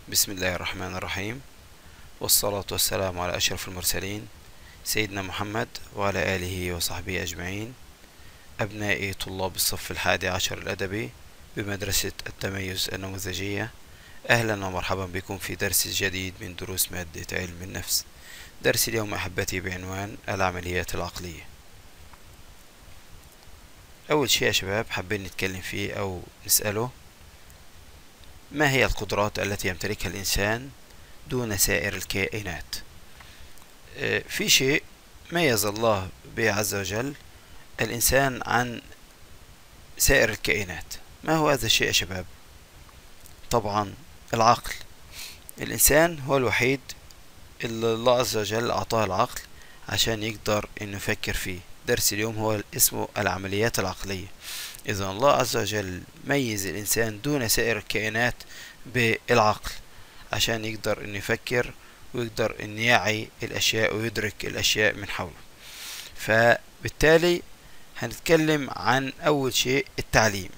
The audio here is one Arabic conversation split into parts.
بسم الله الرحمن الرحيم، والصلاة والسلام على أشرف المرسلين سيدنا محمد وعلى آله وصحبه أجمعين. أبنائي طلاب الصف 11 الأدبي بمدرسة التميز النموذجية، أهلا ومرحبا بكم في درس جديد من دروس مادة علم النفس. درس اليوم أحبتي بعنوان العمليات العقلية. أول شيء يا شباب حابين نتكلم فيه أو نسأله: ما هي القدرات التي يمتلكها الإنسان دون سائر الكائنات؟ في شيء ميز الله به عز وجل الإنسان عن سائر الكائنات. ما هو هذا الشيء يا شباب؟ طبعا العقل. الإنسان هو الوحيد اللي الله عز وجل أعطاه العقل عشان يقدر إنه يفكر فيه. درس اليوم هو اسمه العمليات العقلية. إذا الله عز وجل ميز الإنسان دون سائر الكائنات بالعقل عشان يقدر إنه يفكر ويقدر إنه يعي الأشياء ويدرك الأشياء من حوله. فبالتالي هنتكلم عن أول شيء التعليم.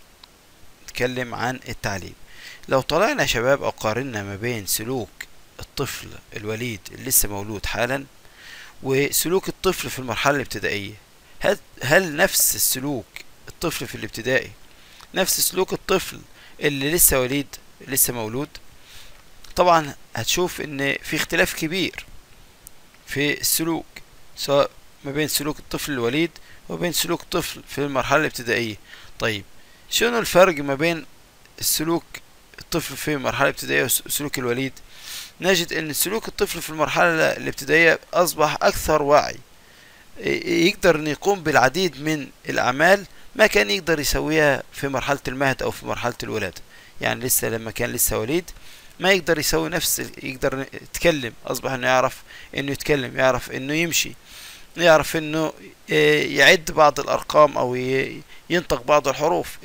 نتكلم عن التعليم. لو طلعنا يا شباب أو قارنا ما بين سلوك الطفل الوليد اللي لسه مولود حالا وسلوك الطفل في المرحلة الابتدائية، هل نفس السلوك الطفل في الابتدائي نفس سلوك الطفل اللي لسه وليد لسه مولود؟ طبعا هتشوف ان في اختلاف كبير في السلوك، سواء ما بين سلوك الطفل الوليد وبين سلوك الطفل في المرحلة الابتدائية. طيب شنو الفرق ما بين السلوك الطفل في المرحلة الابتدائية وسلوك الوليد؟ نجد ان سلوك الطفل في المرحلة الابتدائية اصبح اكثر وعي، يقدر ان يقوم بالعديد من الاعمال ما كان يقدر يسويها في مرحلة المهد او في مرحلة الولادة. يعني لسه لما كان لسه وليد ما يقدر يسوي يقدر يتكلم، اصبح انه يعرف انه يتكلم، يعرف انه يمشي، يعرف انه يعد بعض الارقام او ينطق بعض الحروف.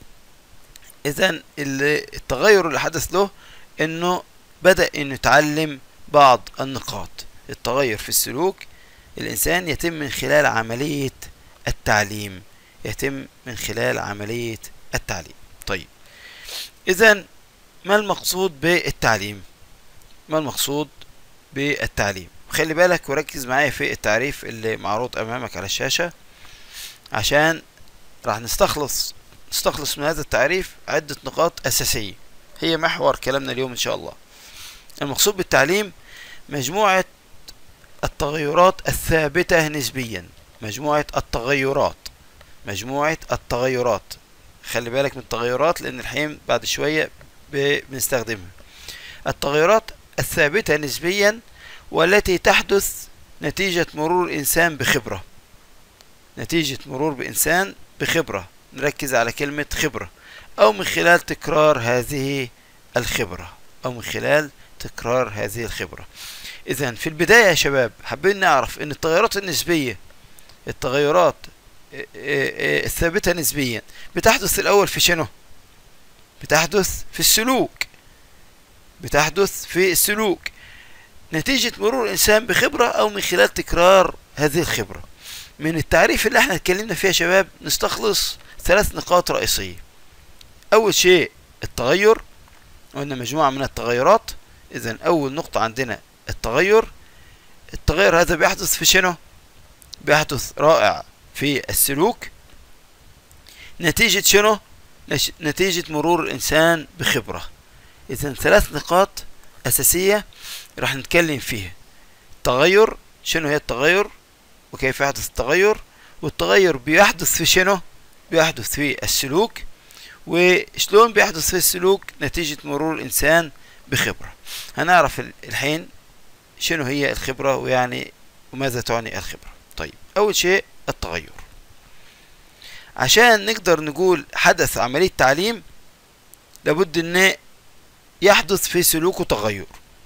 اذا التغير اللي حدث له انه بدأ انه يتعلم بعض النقاط. التغير في السلوك الانسان يتم من خلال عملية التعليم، يتم من خلال عملية التعليم. طيب اذا ما المقصود بالتعليم؟ ما المقصود بالتعليم؟ خلي بالك وركز معايا في التعريف اللي معروض امامك على الشاشة، عشان راح نستخلص من هذا التعريف عدة نقاط اساسية هي محور كلامنا اليوم ان شاء الله. المقصود بالتعليم مجموعة التغيرات الثابتة نسبيا. مجموعة التغيرات. خلي بالك من التغيرات لان الحين بعد شوية بنستخدمها. التغيرات الثابتة نسبيا والتي تحدث نتيجة مرور الإنسان بخبرة. نتيجة مرور بإنسان بخبرة، نركز على كلمة خبرة، أو من خلال تكرار هذه الخبرة، إذن في البداية يا شباب حابين نعرف أن التغيرات النسبية، التغيرات الثابتة نسبيا بتحدث الأول في شنو؟ بتحدث في السلوك نتيجة مرور الإنسان بخبرة أو من خلال تكرار هذه الخبرة. من التعريف اللي احنا اتكلمنا فيها شباب نستخلص 3 نقاط رئيسية. أول شيء التغير، قلنا مجموعة من التغيرات. إذن أول نقطة عندنا التغير هذا بيحدث في شنو؟ بيحدث رائع في السلوك نتيجة شنو؟ نتيجة مرور الإنسان بخبرة. إذن 3 نقاط أساسية راح نتكلم فيها. التغير، شنو هي التغير وكيف يحدث التغير، والتغير بيحدث في شنو؟ بيحدث في السلوك، وشلون بيحدث في السلوك نتيجة مرور الإنسان بخبرة. هنعرف الحين شنو هي الخبرة ويعني وماذا تعني الخبرة. طيب أول شيء التغير. عشان نقدر نقول حدث عملية تعليم لابد أن يحدث في سلوكه تغير،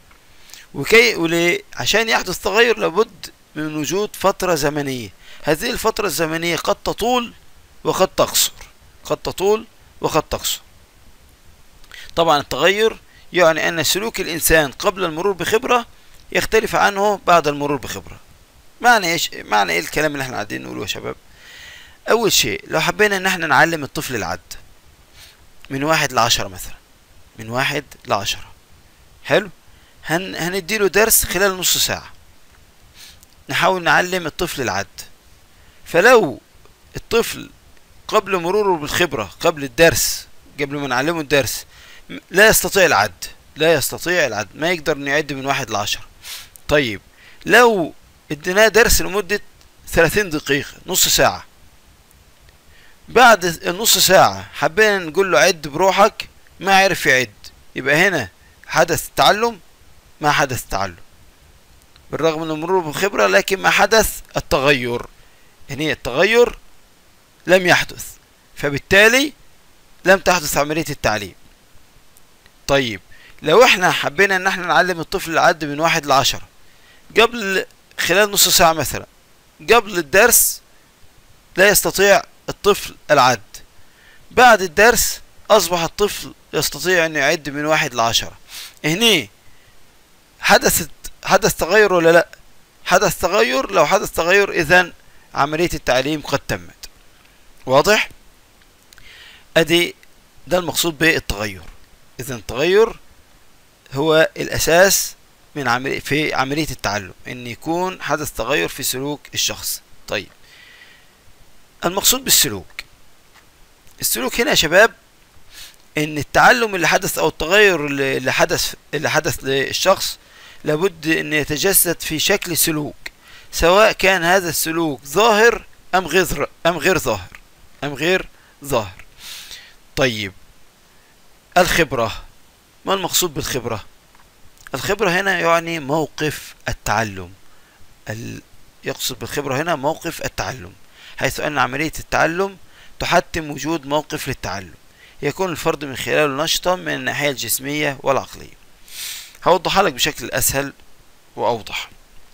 عشان يحدث تغير لابد من وجود فترة زمنية. هذه الفترة الزمنية قد تطول وقد تقصر. طبعا التغير يعني أن سلوك الإنسان قبل المرور بخبرة يختلف عنه بعد المرور بخبرة. معنى ايه الكلام اللي احنا قاعدين نقوله يا شباب؟ أول شيء لو حبينا ان احنا نعلم الطفل العد من 1 ل10 مثلا، من 1 ل10، حلو. هنديله درس خلال نص ساعة، نحاول نعلم الطفل العد. فلو الطفل قبل مروره بالخبرة، قبل الدرس، قبل ما نعلمه الدرس، لا يستطيع العد، لا يستطيع العد، ما يقدر انه يعد من 1 ل10. طيب لو اديناه درس لمدة 30 دقيقة، نص ساعة، بعد النص ساعة حبينا نقول له عد بروحك، ما عرف يعد، يبقى هنا حدث تعلم؟ ما حدث تعلم، بالرغم من المرور بالخبرة، لكن ما حدث التغير. هنا التغير لم يحدث، فبالتالي لم تحدث عملية التعليم. طيب لو احنا حبينا ان احنا نعلم الطفل العد من 1 ل10 قبل، خلال نص ساعة مثلا، قبل الدرس لا يستطيع الطفل العد، بعد الدرس اصبح الطفل يستطيع ان يعد من 1 ل10. هنا حدث تغير ولا لا؟ حدث تغير. لو حدث تغير اذا عملية التعليم قد تمت. واضح؟ ادي ده المقصود بالتغير. اذا التغير هو الاساس من في عملية التعلم، ان يكون حدث تغير في سلوك الشخص. طيب المقصود بالسلوك، السلوك هنا يا شباب ان التعلم اللي حدث او التغير اللي حدث للشخص لابد ان يتجسد في شكل سلوك، سواء كان هذا السلوك ظاهر ام غير ظاهر. طيب الخبرة، ما المقصود بالخبرة؟ الخبرة هنا يعني موقف التعلم. يقصد بالخبرة هنا موقف التعلم، حيث أن عملية التعلم تحتم وجود موقف للتعلم يكون الفرد من خلاله نشطا من الناحية الجسمية والعقلية. هوضحها لك بشكل أسهل وأوضح.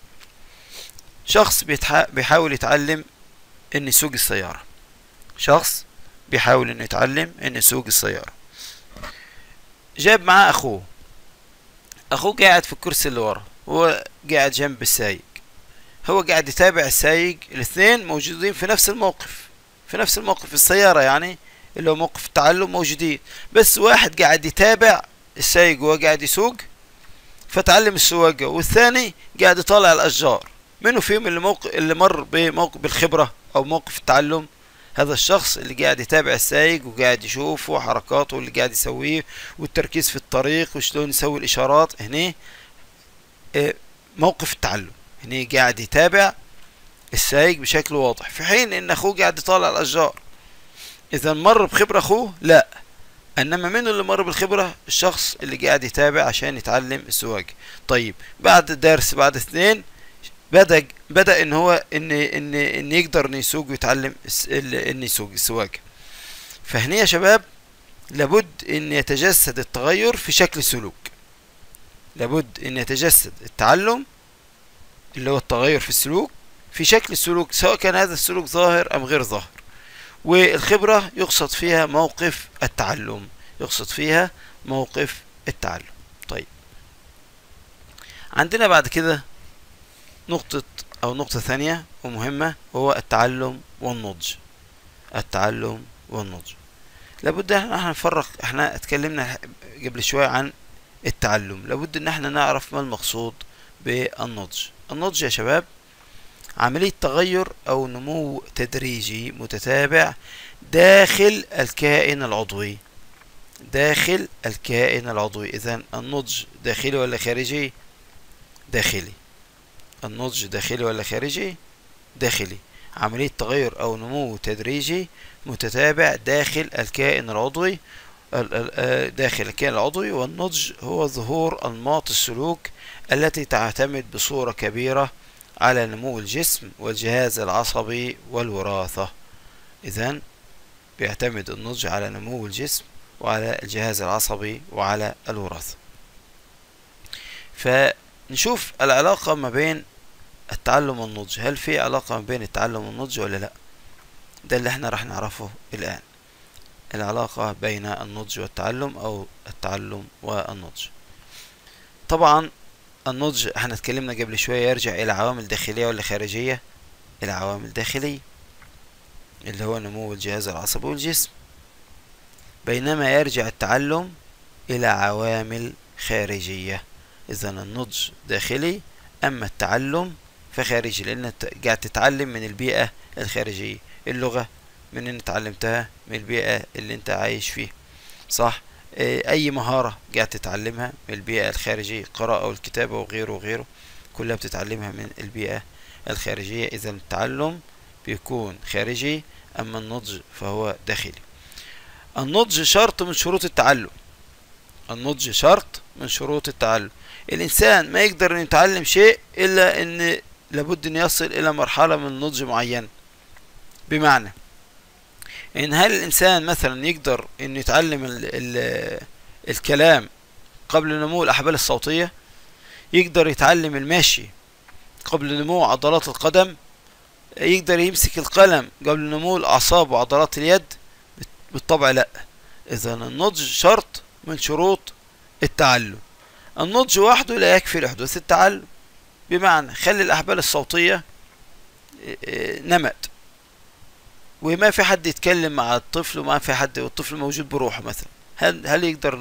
شخص بيحاول يتعلم أن يسوق السيارة، شخص بيحاول أن يتعلم أن يسوق السيارة، جاب معاه أخوه قاعد في الكرسي اللي ورا، هو قاعد جنب السايق، هو قاعد يتابع السايق، الاثنين موجودين في نفس الموقف السيارة، يعني اللي هو موقف التعلم موجودين، بس واحد قاعد يتابع السايق وهو قاعد يسوق فتعلم السواقة، والثاني قاعد يطالع الأشجار. منو فيهم اللي مر بموقف بالخبرة أو موقف التعلم؟ هذا الشخص اللي قاعد يتابع السايق وقاعد يشوفه حركاته اللي قاعد يسويه والتركيز في الطريق وشلون يسوي الإشارات. هنا موقف التعلم، هنا قاعد يتابع السايق بشكل واضح، في حين ان اخوه قاعد يطالع الاشجار. اذا مر بخبرة اخوه؟ لا. انما منه اللي مر بالخبرة؟ الشخص اللي قاعد يتابع عشان يتعلم السواقة. طيب بعد درس، بعد اثنين، بدأ ان هو ان يقدر ان يسوق ويتعلم ان يسوق السواقة. فهنا يا شباب لابد ان يتجسد التغير في شكل سلوك، لابد ان يتجسد التعلم اللي هو التغير في السلوك في شكل السلوك، سواء كان هذا السلوك ظاهر ام غير ظاهر. والخبرة يقصد فيها موقف التعلم، طيب عندنا بعد كده نقطة ثانية ومهمة، وهو التعلم والنضج. لابد ان احنا نفرق. احنا اتكلمنا قبل شوية عن التعلم، لابد ان احنا نعرف ما المقصود بالنضج. النضج يا شباب عملية تغير أو نمو تدريجي متتابع داخل الكائن العضوي. إذن النضج داخلي ولا خارجي؟ داخلي. النضج داخلي ولا خارجي؟ داخلي. عملية تغير أو نمو تدريجي متتابع داخل الكائن العضوي. والنضج هو ظهور أنماط السلوك التي تعتمد بصورة كبيرة على نمو الجسم والجهاز العصبي والوراثة. إذن بيعتمد النضج على نمو الجسم وعلى الجهاز العصبي وعلى الوراثة. فنشوف العلاقة ما بين التعلم والنضج، هل في علاقة ما بين التعلم والنضج ولا لا؟ ده اللي احنا راح نعرفه الآن، العلاقة بين النضج والتعلم أو التعلم والنضج. طبعا النضج احنا اتكلمنا قبل شوية يرجع الى عوامل داخلية ولا خارجية؟ الى عوامل داخلية اللي هو نمو الجهاز العصبي والجسم، بينما يرجع التعلم الى عوامل خارجية. إذا النضج داخلي، أما التعلم فخارجي، لأن أنت قاعد تتعلم من البيئة الخارجية. اللغة من أن اتعلمتها من البيئة اللي أنت عايش فيها، صح؟ أي مهارة قاعد تتعلمها من البيئة الخارجية، قراءة والكتابة وغيره وغيره، كلها بتتعلمها من البيئة الخارجية. إذا التعلم بيكون خارجي، أما النضج فهو داخلي. النضج شرط من شروط التعلم. النضج شرط من شروط التعلم. الإنسان ما يقدر أن يتعلم شيء إلا أن لابد أن يصل إلى مرحلة من النضج معينة. بمعنى إن هل الإنسان مثلا يقدر أن يتعلم الكلام قبل نمو الأحبال الصوتية؟ يقدر يتعلم المشي قبل نمو عضلات القدم؟ يقدر يمسك القلم قبل نمو الأعصاب وعضلات اليد؟ بالطبع لا. إذا النضج شرط من شروط التعلم. النضج وحده لا يكفي لحدوث التعلم. بمعنى خلي الأحبال الصوتية نمت وما في حد يتكلم مع الطفل، وما في حد، والطفل موجود بروحه مثلا، هل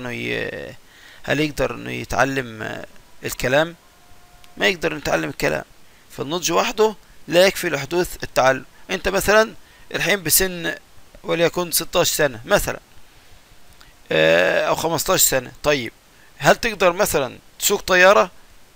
يقدر انه يتعلم الكلام؟ ما يقدر يتعلم الكلام. فالنضج وحده لا يكفي لحدوث التعلم. انت مثلا الحين بسن وليكن 16 سنة مثلا، او 15 سنة، طيب هل تقدر مثلا تسوق طيارة؟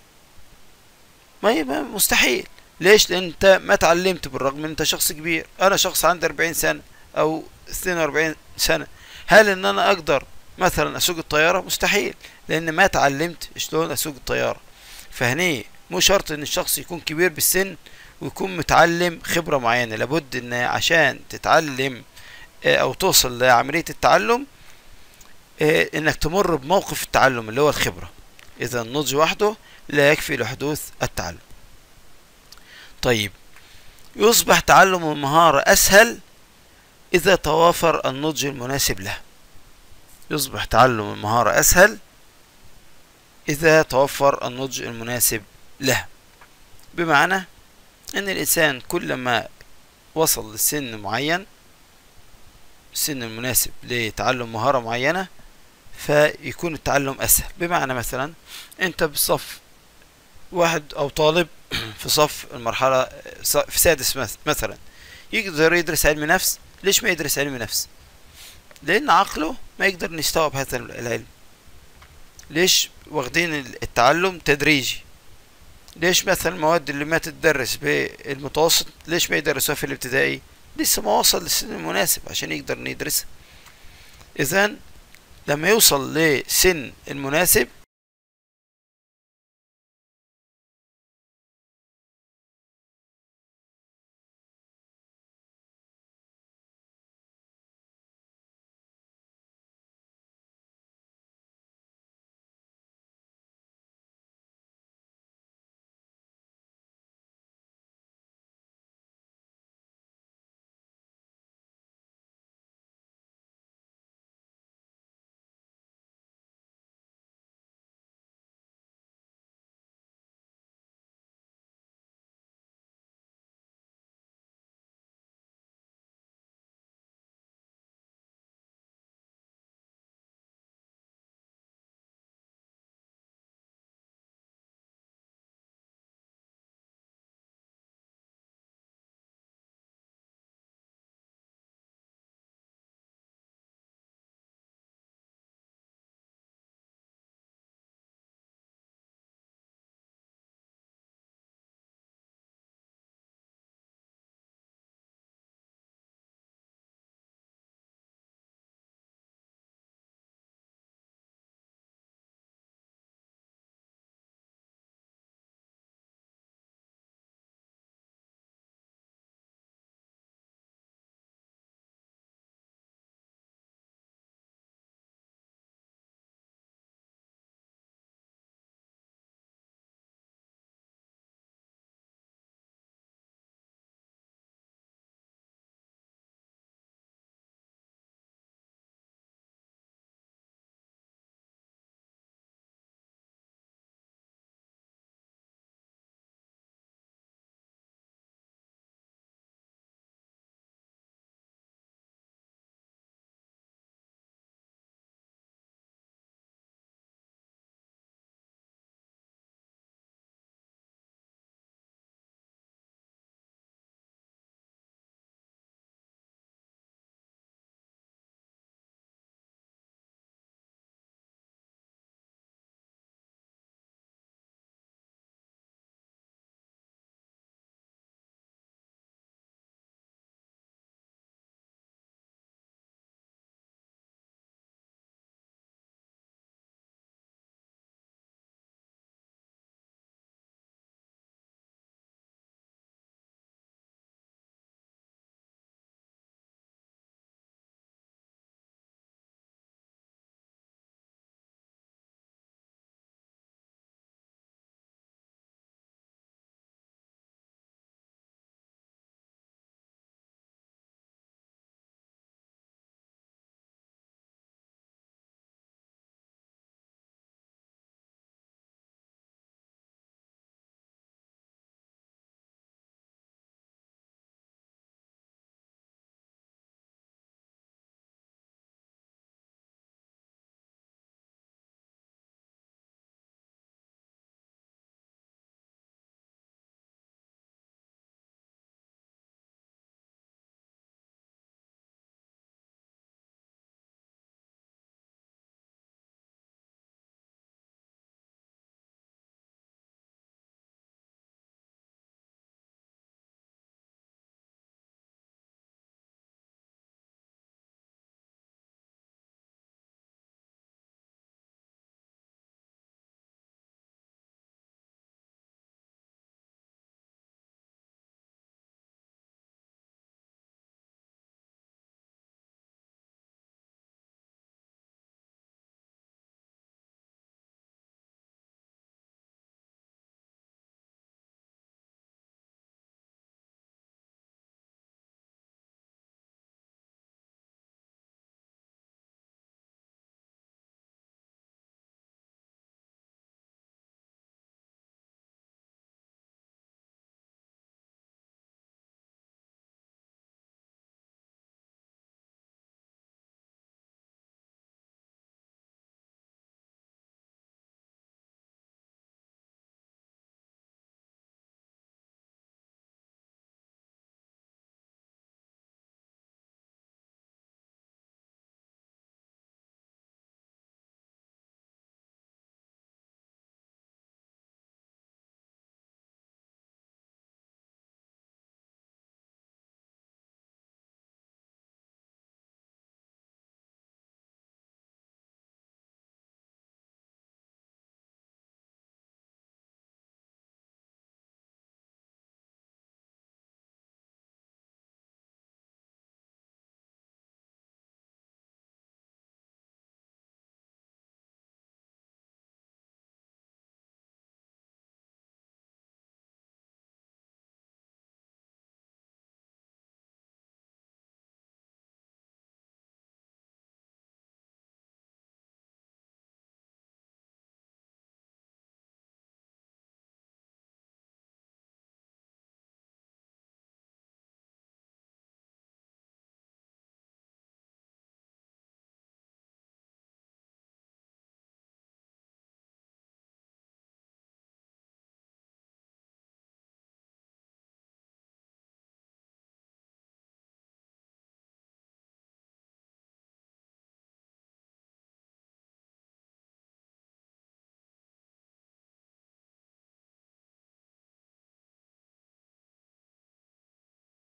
ما مستحيل. ليش؟ لان انت ما تعلمت، بالرغم ان انت شخص كبير. انا شخص عندي 40 سنة او 42 سنة، هل ان انا اقدر مثلا اسوق الطيارة؟ مستحيل، لان ما تعلمت شلون اسوق الطيارة. فهني مو شرط ان الشخص يكون كبير بالسن ويكون متعلم خبرة معينة. لابد ان عشان تتعلم او توصل لعملية التعلم انك تمر بموقف التعلم اللي هو الخبرة. اذا النضج وحده لا يكفي لحدوث التعلم. طيب، يصبح تعلم المهارة اسهل اذا توافر النضج المناسب له. يصبح تعلم المهارة اسهل اذا توفر النضج المناسب له. بمعنى ان الانسان كلما وصل لسن معين، السن المناسب لتعلم مهارة معينة، فيكون التعلم اسهل. بمعنى مثلا انت بصف واحد او طالب في صف المرحلة في سادس مثلا، يقدر يدرس علم نفس. ليش ما يدرس علم نفس؟ لان عقله ما يقدر يستوعب هذا العلم. ليش واخدين التعلم تدريجي؟ ليش مثلا المواد اللي ما تدرس بالمتوسط ليش ما يدرسوها في الابتدائي؟ لسه ما وصل للسن المناسب عشان يقدر يدرسها. اذا لما يوصل لسن المناسب